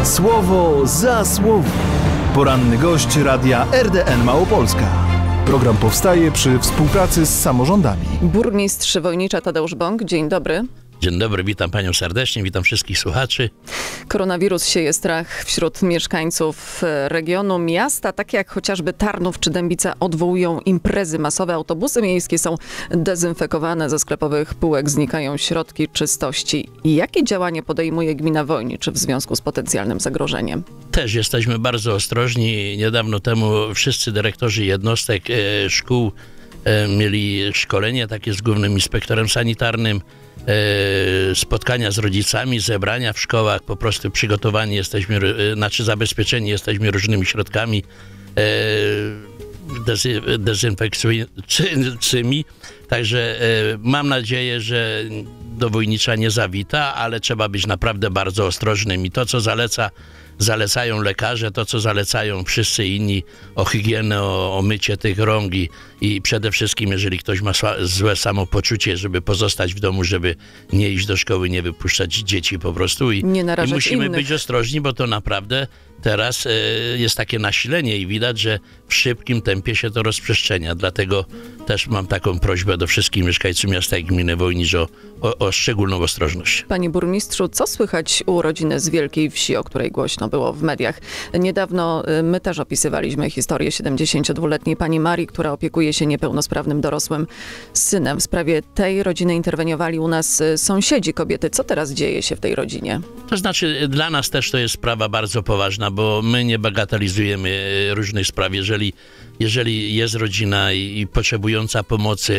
Słowo za słowo. Poranny gość radia RDN Małopolska. Program powstaje przy współpracy z samorządami. Burmistrz Wojnicza Tadeusz Bąk, dzień dobry. Dzień dobry, witam panią serdecznie, witam wszystkich słuchaczy. Koronawirus sieje strach wśród mieszkańców regionu. Miasta, takie jak chociażby Tarnów czy Dębica, odwołują imprezy masowe. Autobusy miejskie są dezynfekowane, ze sklepowych półek znikają środki czystości. Jakie działanie podejmuje gmina Wojnicz w związku z potencjalnym zagrożeniem? Też jesteśmy bardzo ostrożni. Niedawno temu wszyscy dyrektorzy jednostek szkół mieli szkolenie takie z głównym inspektorem sanitarnym, spotkania z rodzicami, zebrania w szkołach, po prostu przygotowani jesteśmy, zabezpieczeni jesteśmy różnymi środkami dezynfekującymi. Także mam nadzieję, że do Wojnicza nie zawita, ale trzeba być naprawdę bardzo ostrożnym i to, co zalecają lekarze, to co zalecają wszyscy inni, o higienę, o mycie tych rąk i przede wszystkim, jeżeli ktoś ma złe samopoczucie, żeby pozostać w domu, żeby nie iść do szkoły, nie wypuszczać dzieci po prostu i musimy być ostrożni, bo to naprawdę teraz jest takie nasilenie i widać, że w szybkim tempie się to rozprzestrzenia. Dlatego też mam taką prośbę do wszystkich mieszkańców miasta i gminy Wojnicz o szczególną ostrożność. Panie burmistrzu, co słychać u rodziny z Wielkiej Wsi, o której głośno było w mediach? Niedawno my też opisywaliśmy historię 72-letniej pani Marii, która opiekuje się niepełnosprawnym dorosłym synem. W sprawie tej rodziny interweniowali u nas sąsiedzi kobiety. Co teraz dzieje się w tej rodzinie? To znaczy, dla nas też to jest sprawa bardzo poważna, bo my nie bagatelizujemy różnych spraw. Jeżeli jest rodzina i potrzebująca pomocy,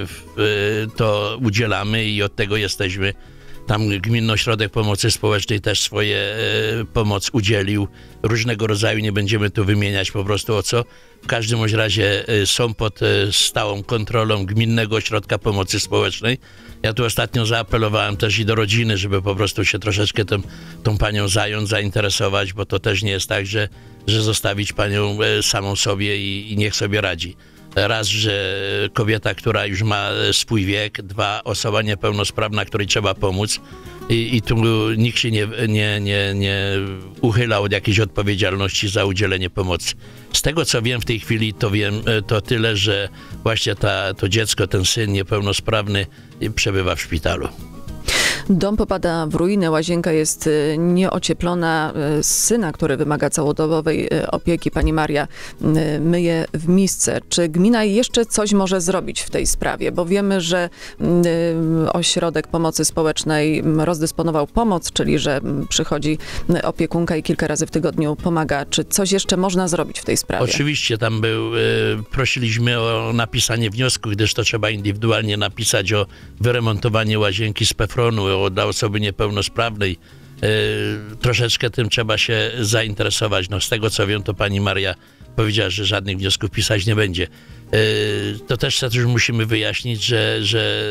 to udzielamy i od tego jesteśmy. Tam Gminny Ośrodek Pomocy Społecznej też swoje pomoc udzielił. Różnego rodzaju, nie będziemy tu wymieniać po prostu o co. W każdym bądź razie są pod stałą kontrolą Gminnego Ośrodka Pomocy Społecznej. Ja tu ostatnio zaapelowałem też i do rodziny, żeby po prostu się troszeczkę tą panią zająć, zainteresować, bo to też nie jest tak, że zostawić panią samą sobie i niech sobie radzi. Raz, że kobieta, która już ma swój wiek, dwa, osoba niepełnosprawna, której trzeba pomóc i tu nikt się nie uchyla od jakiejś odpowiedzialności za udzielenie pomocy. Z tego, co wiem w tej chwili, to tyle, że właśnie to dziecko, ten syn niepełnosprawny przebywa w szpitalu. Dom popada w ruinę, łazienka jest nieocieplona. Syna, który wymaga całodobowej opieki, pani Maria myje w misce. Czy gmina jeszcze coś może zrobić w tej sprawie? Bo wiemy, że Ośrodek Pomocy Społecznej rozdysponował pomoc, czyli że przychodzi opiekunka i kilka razy w tygodniu pomaga. Czy coś jeszcze można zrobić w tej sprawie? Oczywiście, tam prosiliśmy o napisanie wniosku, gdyż to trzeba indywidualnie napisać o wyremontowanie łazienki z PFRON-u, dla osoby niepełnosprawnej. Troszeczkę tym trzeba się zainteresować. No, z tego co wiem, to pani Maria powiedziała, że żadnych wniosków pisać nie będzie. To też musimy wyjaśnić, że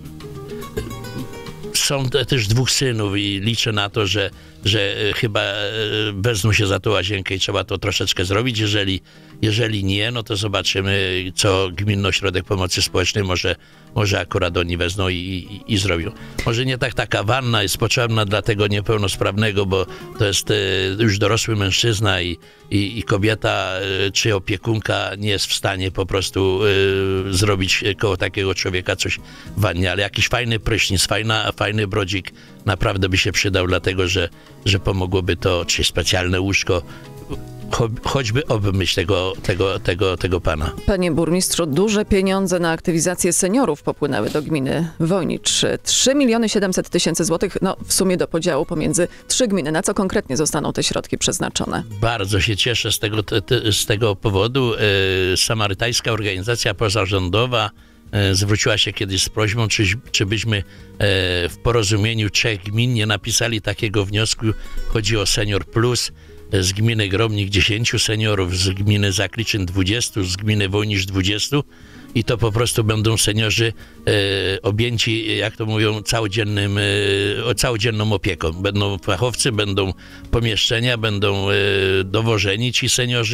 są też dwóch synów i liczę na to, że chyba wezmą się za tą łazienkę i trzeba to troszeczkę zrobić. Jeżeli nie, no to zobaczymy, co Gminny Ośrodek Pomocy Społecznej może akurat oni wezmą i zrobią. Może nie taka wanna jest potrzebna dla tego niepełnosprawnego, bo to jest już dorosły mężczyzna i kobieta czy opiekunka nie jest w stanie po prostu zrobić koło takiego człowieka coś w wannie, ale jakiś fajny prysznic, fajny brodzik naprawdę by się przydał, dlatego że pomogłoby to, czy specjalne łóżko, choćby obmyśl tego pana. Panie burmistrzu, duże pieniądze na aktywizację seniorów popłynęły do gminy Wojnicz. 3 700 000 złotych, no w sumie do podziału pomiędzy 3 gminy. Na co konkretnie zostaną te środki przeznaczone? Bardzo się cieszę z tego powodu. Samarytańska organizacja pozarządowa zwróciła się kiedyś z prośbą, czy byśmy w porozumieniu 3 gmin nie napisali takiego wniosku. Chodzi o Senior Plus. Z gminy Gromnik 10 seniorów, z gminy Zakliczyn 20, z gminy Wojnicz 20 i to po prostu będą seniorzy objęci, jak to mówią, całodzienną opieką. Będą fachowcy, będą pomieszczenia, będą dowożeni ci seniorzy,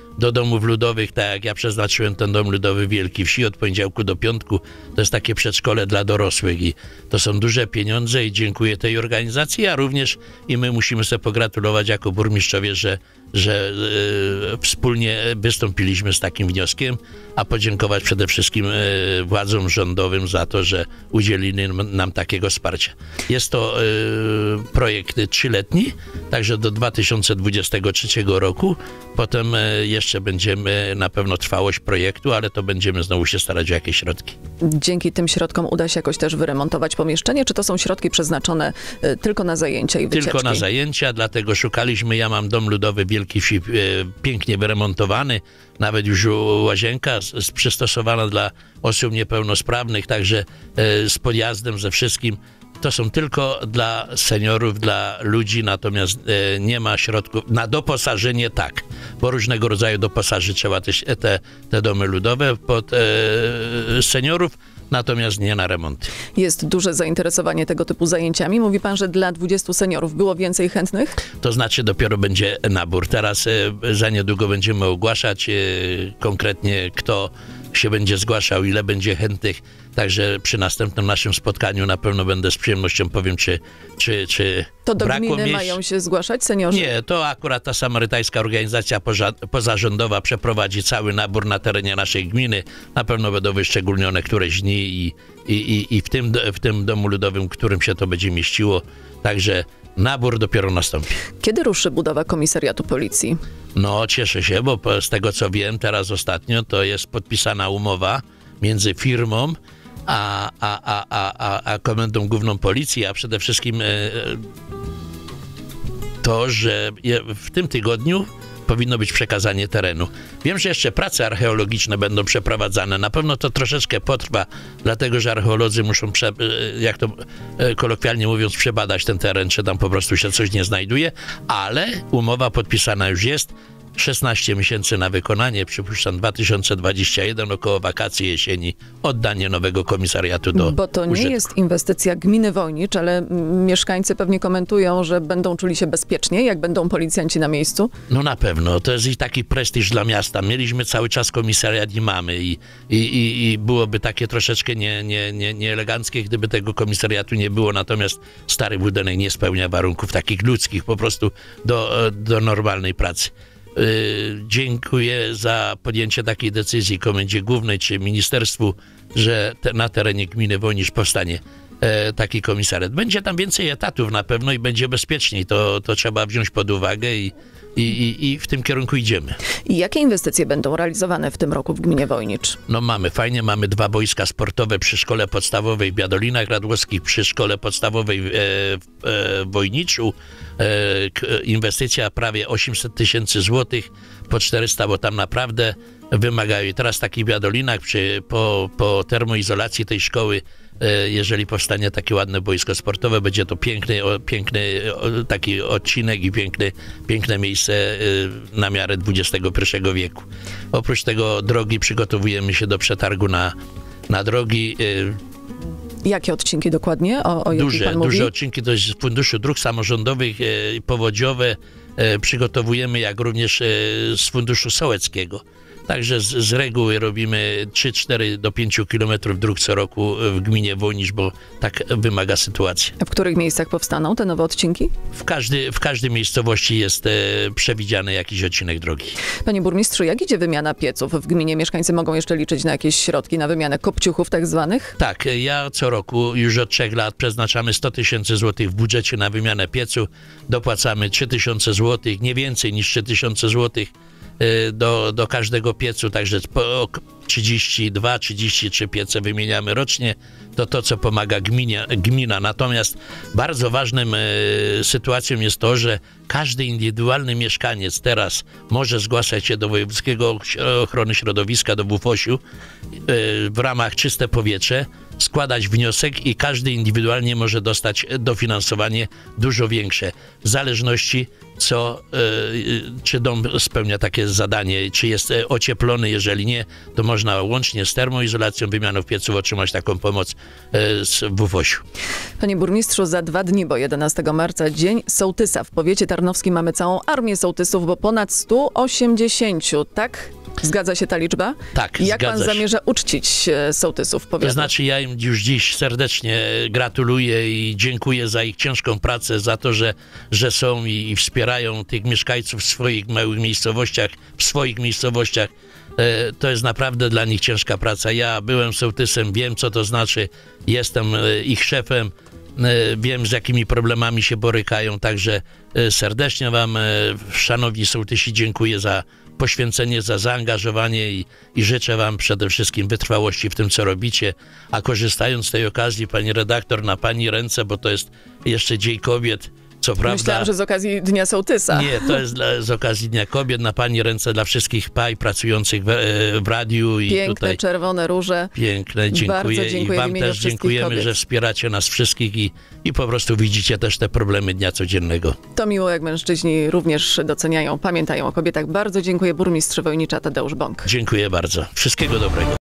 do domów ludowych, tak jak ja przeznaczyłem ten dom ludowy w Wielkiej Wsi od poniedziałku do piątku. To jest takie przedszkole dla dorosłych i to są duże pieniądze i dziękuję tej organizacji, a również i my musimy sobie pogratulować jako burmistrzowie, że wspólnie wystąpiliśmy z takim wnioskiem, a podziękować przede wszystkim władzom rządowym za to, że udzielili nam takiego wsparcia. Jest to projekt 3-letni, także do 2023 roku. Potem jeszcze będziemy na pewno trwałość projektu, ale to będziemy znowu się starać o jakieś środki. Dzięki tym środkom uda się jakoś też wyremontować pomieszczenie, czy to są środki przeznaczone tylko na zajęcia i wycieczki? Tylko na zajęcia, dlatego szukaliśmy, ja mam dom ludowy w Wielkiej Wsi pięknie wyremontowany, nawet już łazienka przystosowana dla osób niepełnosprawnych, także z podjazdem, ze wszystkim. To są tylko dla seniorów, dla ludzi, natomiast nie ma środków na doposażenie, tak, bo różnego rodzaju doposaży trzeba te domy ludowe pod seniorów, natomiast nie na remonty. Jest duże zainteresowanie tego typu zajęciami. Mówi pan, że dla 20 seniorów było więcej chętnych? To znaczy dopiero będzie nabór. Teraz za niedługo będziemy ogłaszać konkretnie, kto się będzie zgłaszał, ile będzie chętnych. Także przy następnym naszym spotkaniu na pewno będę z przyjemnością powiem, czy to do brakło gminy miejsc. Mają się zgłaszać seniorzy? Nie, to akurat ta samarytańska organizacja pozarządowa przeprowadzi cały nabór na terenie naszej gminy. Na pewno będą wyszczególnione któreś dni i w tym domu ludowym, w którym się to będzie mieściło. Także nabór dopiero nastąpi. Kiedy ruszy budowa komisariatu policji? No, cieszę się, bo z tego co wiem teraz ostatnio, to jest podpisana umowa między firmą a Komendą Główną Policji, a przede wszystkim to, że w tym tygodniu powinno być przekazanie terenu. Wiem, że jeszcze prace archeologiczne będą przeprowadzane. Na pewno to troszeczkę potrwa, dlatego że archeolodzy muszą, jak to kolokwialnie mówiąc, przebadać ten teren, czy tam po prostu się coś nie znajduje, ale umowa podpisana już jest. 16 miesięcy na wykonanie, przypuszczam 2021, około wakacji jesieni, oddanie nowego komisariatu do Bo to nie użytku. jest inwestycja gminy Wojnicz, ale mieszkańcy pewnie komentują, że będą czuli się bezpiecznie, jak będą policjanci na miejscu. No na pewno, to jest i taki prestiż dla miasta. Mieliśmy cały czas komisariat i mamy i byłoby takie troszeczkę nieeleganckie, gdyby tego komisariatu nie było, natomiast stary budynek nie spełnia warunków takich ludzkich po prostu do normalnej pracy. Dziękuję za podjęcie takiej decyzji Komendzie Głównej czy Ministerstwu, że na terenie gminy Wojnicz powstanie taki komisariat. Będzie tam więcej etatów na pewno i będzie bezpieczniej. To trzeba wziąć pod uwagę i w tym kierunku idziemy. I jakie inwestycje będą realizowane w tym roku w gminie Wojnicz? No mamy 2 boiska sportowe przy szkole podstawowej w Biadolinach Radłowskich, przy szkole podstawowej w Wojniczu. Inwestycja prawie 800 000 złotych, po 400, bo tam naprawdę wymagają. I teraz w takich Biadolinach po termoizolacji tej szkoły, jeżeli powstanie takie ładne boisko sportowe, będzie to piękny taki odcinek i piękne miejsce na miarę XXI wieku. Oprócz tego drogi, przygotowujemy się do przetargu na drogi. Jakie odcinki dokładnie? O jakich pan mówi? Duże odcinki to jest z Funduszu Dróg Samorządowych, powodziowe przygotowujemy, jak również z Funduszu Sołeckiego. Także z reguły robimy 3-4 do 5 kilometrów dróg co roku w gminie Wojnicz, bo tak wymaga sytuacja. A w których miejscach powstaną te nowe odcinki? W każdej miejscowości jest przewidziany jakiś odcinek drogi. Panie burmistrzu, jak idzie wymiana pieców? W gminie mieszkańcy mogą jeszcze liczyć na jakieś środki, na wymianę kopciuchów tak zwanych? Tak, ja co roku już od 3 lat przeznaczamy 100 000 złotych w budżecie na wymianę piecu. Dopłacamy 3000 złotych, nie więcej niż 3000 złotych do każdego piecu, także 32-33 piece wymieniamy rocznie. To co pomaga gmina. Natomiast bardzo ważnym sytuacją jest to, że każdy indywidualny mieszkaniec teraz może zgłaszać się do Wojewódzkiego Ochrony Środowiska, do WFOŚ-u w ramach Czyste Powietrze. składać wniosek i każdy indywidualnie może dostać dofinansowanie dużo większe, w zależności czy dom spełnia takie zadanie, czy jest ocieplony. Jeżeli nie, to można łącznie z termoizolacją, wymianą pieców otrzymać taką pomoc z WFOŚ-u. Panie burmistrzu, za 2 dni, bo 11 marca, Dzień Sołtysa. W powiecie tarnowskim mamy całą armię sołtysów, bo ponad 180, tak? Zgadza się ta liczba? Tak, Jak zgadza pan się. zamierza uczcić sołtysów powiatu? To znaczy, ja im już dziś serdecznie gratuluję i dziękuję za ich ciężką pracę, za to, że są i wspierają tych mieszkańców w swoich małych miejscowościach, To jest naprawdę dla nich ciężka praca. Ja byłem sołtysem, wiem, co to znaczy, jestem ich szefem, wiem, z jakimi problemami się borykają, także serdecznie wam, szanowni sołtysi, dziękuję za poświęcenie, za zaangażowanie i życzę wam przede wszystkim wytrwałości w tym, co robicie. A korzystając z tej okazji, pani redaktor, na pani ręce, bo to jest jeszcze Dzień Kobiet, co prawda... Myślałam, że z okazji Dnia Sołtysa. Nie, to jest z okazji Dnia Kobiet, na pani ręce dla wszystkich pań pracujących w radiu. I Piękne, tutaj czerwone róże. piękne, dziękuję. Bardzo dziękuję I w wam imieniu też wszystkich dziękujemy, kobiet. że wspieracie nas wszystkich i po prostu widzicie też te problemy dnia codziennego. To miło, jak mężczyźni również doceniają, pamiętają o kobietach. Bardzo dziękuję. Burmistrz Wojnicza Tadeusz Bąk. Dziękuję bardzo. Wszystkiego dobrego.